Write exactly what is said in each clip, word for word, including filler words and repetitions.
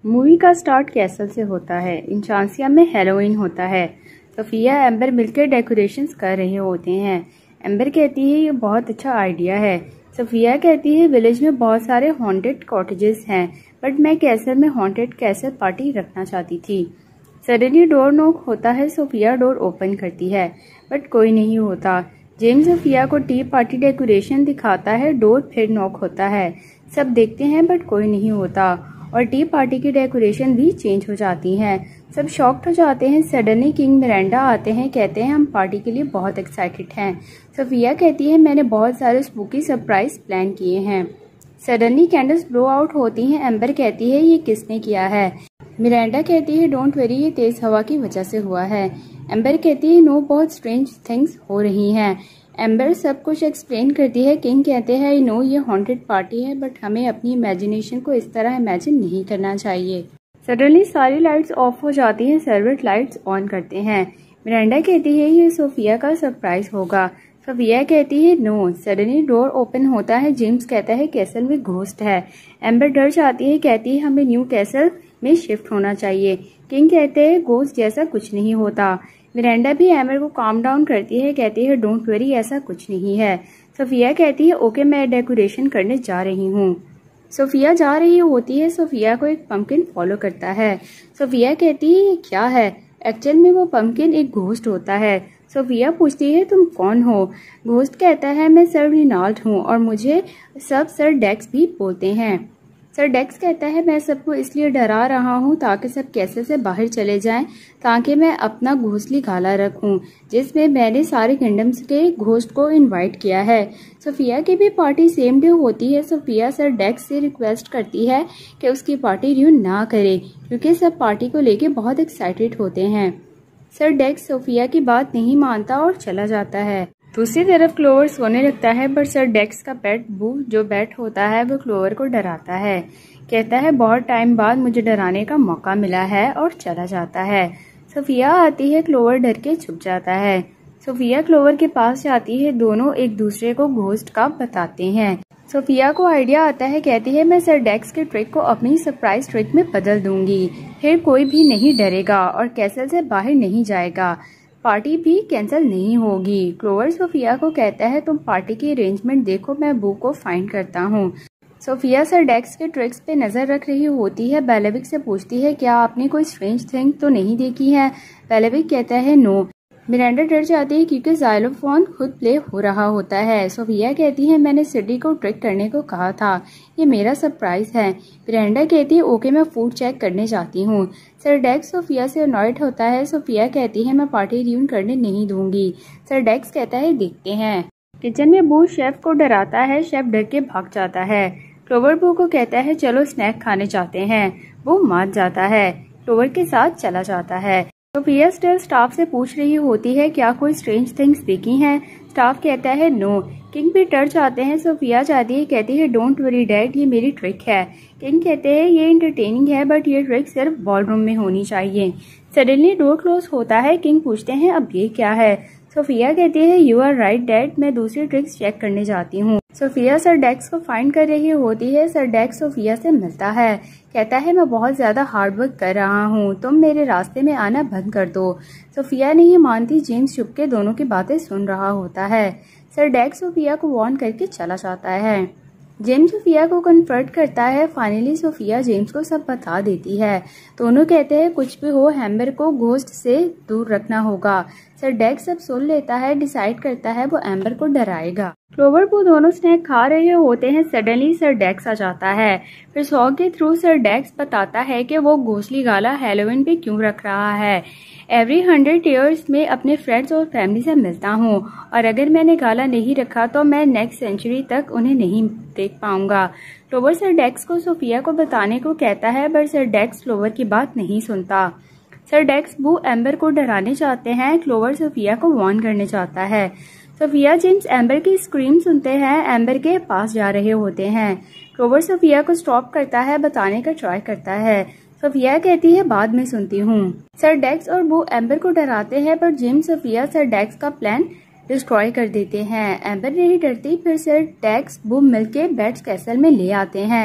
Movie का start castle से होता है। इंचांसिया में हैलोवीन होता है। सोफिया एम्बर मिलकर डेकोरेशंस कर रहे होते हैं। एम्बर कहती है ये बहुत अच्छा आइडिया है। सोफिया कहती है विलेज में बहुत सारे हॉन्टेड कॉटेजेस हैं, बट मैं कैसल में हॉन्टेड कैसल पार्टी रखना चाहती थी। सडनली डोर नॉक होता है। सोफिया डोर ओपन करती है, बट कोई नहीं होता। जेम्स सोफिया को टी पार्टी डेकोरेशन दिखाता है। डोर फिर नॉक होता है। सब देखते हैं, बट कोई नहीं होता और टी पार्टी की डेकोरेशन भी चेंज हो जाती हैं। सब शॉक्ड हो जाते हैं। सडनली किंग मिरांडा आते हैं, कहते हैं हम पार्टी के लिए बहुत एक्साइटेड हैं। सोफिया कहती है मैंने बहुत सारे स्पूकी सरप्राइज प्लान किए हैं। सडनली कैंडल्स ब्लो आउट होती हैं। एम्बर कहती है ये किसने किया है। मिरांडा कहती है डोंट वरी, ये तेज हवा की वजह से हुआ है। एम्बर कहती है नो, बहुत स्ट्रेंज थिंग्स हो रही हैं। एम्बर सब कुछ एक्सप्लेन करती है। किंग कहते हैं आई नो ये हॉन्टेड पार्टी है, बट हमें अपनी इमेजिनेशन को इस तरह इमेजिन नहीं करना चाहिए। सडनली सारी लाइट्स ऑफ हो जाती हैं। सर्वेंट लाइट्स ऑन करते हैं। मिरांडा कहती है ये सोफिया का सरप्राइज होगा। सोफिया कहती है नो। सडनली डोर ओपन होता है। जेम्स कहता है कैसल में घोस्ट है। एम्बर डर जाती है, कहती है हमें न्यू कैसल में शिफ्ट होना चाहिए। किंग कहते हैं घोस्ट जैसा कुछ नहीं होता। मिरांडा भी एम्बर को काम डाउन करती है, कहती है डोंट वरी ऐसा कुछ नहीं है। सोफिया कहती है ओके मैं डेकोरेशन करने जा रही हूँ। सोफिया जा रही होती है। सोफिया को एक पंपकिन फॉलो करता है। सोफिया कहती है ये क्या है। एक्चुअल में वो पंपकिन एक घोस्ट होता है। सोफिया पूछती है तुम कौन हो। घोस्ट कहता है मैं सर रिनाल्ड हूँ और मुझे सब सर डेक्स भी बोलते हैं। सर डेक्स कहता है मैं सबको इसलिए डरा रहा हूँ ताकि सब कैसे से बाहर चले जाएं, ताकि मैं अपना घोंसली गाला रखूँ जिसमें मैंने सारे किंगडम्स के घोस्ट को इनवाइट किया है। सोफिया की भी पार्टी सेम डे होती है। सोफिया सर डेक्स से रिक्वेस्ट करती है कि उसकी पार्टी र्यून ना करे, क्योंकि सब पार्टी को लेके बहुत एक्साइटेड होते हैं। सर डेक्स सोफिया की बात नहीं मानता और चला जाता है। दूसरी तरफ क्लोवर सोने लगता है, पर सर डेक्स का पेट बू जो बैट होता है वो क्लोवर को डराता है। कहता है बहुत टाइम बाद मुझे डराने का मौका मिला है और चला जाता है। सोफिया आती है। क्लोवर डर के छुप जाता है। सोफिया क्लोवर के पास जाती है। दोनों एक दूसरे को घोस्ट का बताते हैं। सोफिया को आइडिया आता है, कहती है मैं सर डेक्स के ट्रिक को अपनी सरप्राइज ट्रिक में बदल दूंगी, फिर कोई भी नहीं डरेगा और कैसल से बाहर नहीं जाएगा। पार्टी भी कैंसिल नहीं होगी। क्लोवर सोफिया को कहता है तुम पार्टी की अरेंजमेंट देखो, मैं बू को फाइंड करता हूँ। सोफिया सर डेक्स के ट्रिक्स पे नजर रख रही होती है। बेलेविक से पूछती है क्या आपने कोई स्ट्रेंज थिंग तो नहीं देखी है। बेलेविक कहता है नो। मिरांडा डर जाती है क्योंकि जाइलोफोन खुद प्ले हो रहा होता है। सोफिया कहती है मैंने सिटी को ट्रिक करने को कहा था, ये मेरा सरप्राइज है। मिरांडा कहती है ओके मैं फूड चेक करने जाती हूँ। सर डेक्स सोफिया से अनॉयड होता है। सोफिया कहती है मैं पार्टी र्यून करने नहीं दूंगी। सर डेक्स कहता है देखते हैं। किचन में बू शेफ को डराता है। शेफ डर के भाग जाता है। क्लोवर बू को कहता है चलो स्नैक खाने जाते हैं। वो मान जाता है। क्लोवर के साथ चला जाता है। सोफिया स्टिल स्टाफ से पूछ रही होती है क्या कोई स्ट्रेंज थिंग्स देखी हैं। स्टाफ कहता है नो। किंग भी डर जाते हैं। सोफिया जाती है, कहती है डोंट वरी डैड ये मेरी ट्रिक है। किंग कहते हैं ये इंटरटेनिंग है, बट ये ट्रिक सिर्फ बॉलरूम में होनी चाहिए। सडनली डोर क्लोज होता है। किंग पूछते हैं अब ये क्या है। सोफिया कहती है यू आर राइट डैड, मैं दूसरी ट्रिक्स चेक करने जाती हूँ। सोफिया सर डेक्स को फाइंड कर रही होती है। सर डेक्स सोफिया से मिलता है। कहता है मैं बहुत ज्यादा हार्ड वर्क कर रहा हूँ, तुम मेरे रास्ते में आना बंद कर दो। सोफिया नहीं मानती। जेम्स चुप के दोनों की बातें सुन रहा होता है। सर डेक्स सोफिया को वार्न करके चला जाता है। जेम्स सोफिया को कन्फर्ट करता है। फाइनली सोफिया जेम्स को सब बता देती है। दोनों कहते हैं कुछ भी हो एम्बर को घोस्ट से दूर रखना होगा। सर डेक्स सब सुन लेता है। डिसाइड करता है वो एम्बर को डराएगा। क्लोवर बू दोनों स्नैक खा रहे होते हैं। सडनली सर डेक्स आ जाता है। फिर सॉग के थ्रू सर डेक्स बताता है कि वो घोंसली गाला हैलोवीन पे क्यों रख रहा है। एवरी हंड्रेड ईयर्स में अपने फ्रेंड्स और फैमिली से मिलता हूँ, और अगर मैंने गाला नहीं रखा तो मैं नेक्स्ट सेंचुरी तक उन्हें नहीं देख पाऊंगा। क्लोवर सर डेक्स को सोफिया को बताने को कहता है, पर सर डेक्स क्लोवर की बात नहीं सुनता। सर डेक्स बू एम्बर को डराने चाहते हैं। क्लोवर सोफिया को वार्न करने चाहता है। सोफिया जेम्स एम्बर की स्क्रीम सुनते हैं। एम्बर के पास जा रहे होते हैं। क्लोवर सोफिया को स्टॉप करता है, बताने का ट्राई करता है। सोफिया कहती है बाद में सुनती हूँ। सर डेक्स और बू एम्बर को डराते हैं, पर जेम्स सोफिया सर डेक्स का प्लान डिस्ट्रॉय कर देते हैं। एम्बर नहीं डरती। फिर सर डेक्स बू मिलके बैट्स कैसल में ले आते हैं।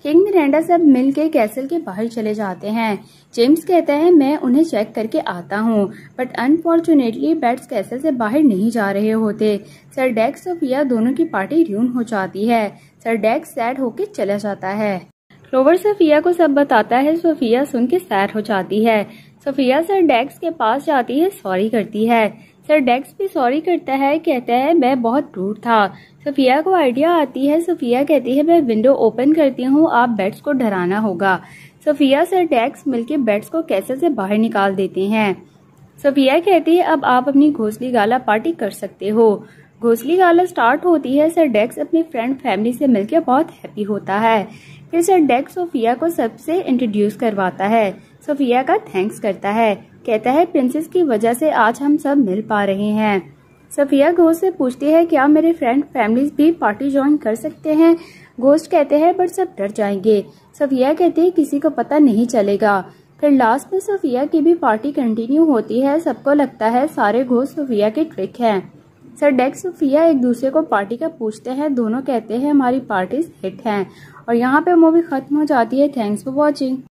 किंग मिरांडा सब मिल के कैसल के बाहर चले जाते हैं। जेम्स कहता है मैं उन्हें चेक करके आता हूँ, बट अनफॉर्चुनेटली बैट्स कैसल से बाहर नहीं जा रहे होते। सर डेक्स सोफिया दोनों की पार्टी र्यून हो जाती है। सर डेक्स सैड होके चला जाता है। क्लोवर सोफिया को सब बताता है। सोफिया सुन के सैड हो जाती है। सोफिया सर डेक्स के पास जाती है, सॉरी करती है। सर डेक्स भी सॉरी करता है, कहता है मैं बहुत रूड था। सोफिया को आइडिया आती है। सोफिया कहती है मैं विंडो ओपन करती हूँ, आप बैट्स को डराना होगा। सोफिया सर डेक्स मिलके बैट्स को कैसल से बाहर निकाल देते हैं। सोफिया कहती है अब आप अपनी घोंसली गाला पार्टी कर सकते हो। घोंसली गाला स्टार्ट होती है। सर डेक्स अपनी फ्रेंड फैमिली से मिलकर बहुत हैप्पी होता है। फिर सर डेक्स सोफिया को सबसे इंट्रोड्यूस करवाता है। सोफिया का थैंक्स करता है, कहता है प्रिंसेस की वजह से आज हम सब मिल पा रहे हैं। सोफिया घोस्ट से पूछती है क्या मेरे फ्रेंड फैमिलीज भी पार्टी ज्वाइन कर सकते हैं। घोस्ट कहते हैं बट सब डर जाएंगे। सोफिया कहती है किसी को पता नहीं चलेगा। फिर लास्ट में सोफिया की भी पार्टी कंटिन्यू होती है। सबको लगता है सारे घोस्ट सोफिया के ट्रिक हैं। सर डेक्स सोफिया एक दूसरे को पार्टी का पूछते हैं। दोनों कहते हैं हमारी पार्टीज हिट हैं। और यहाँ पे मूवी खत्म हो जाती है। Thanks for watching.